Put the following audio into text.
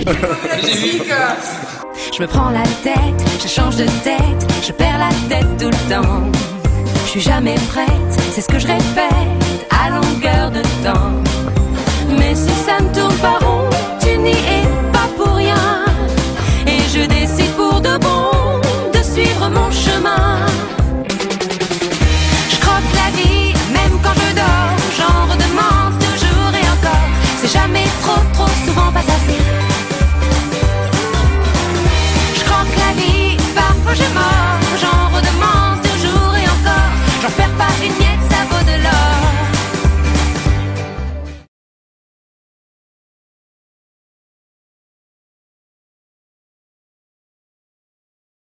Je me prends la tête, je change de tête, je perds la tête tout le temps. Je suis jamais prête, c'est ce que je répète à longueur de temps. Mais si ça ne tourne pas rond, tu n'y es pas pour rien. Et je décide pour de bon de suivre mon chemin. Je croque la vie, même quand je dors, j'en redemande toujours et encore. C'est jamais trop, trop souvent pas assez.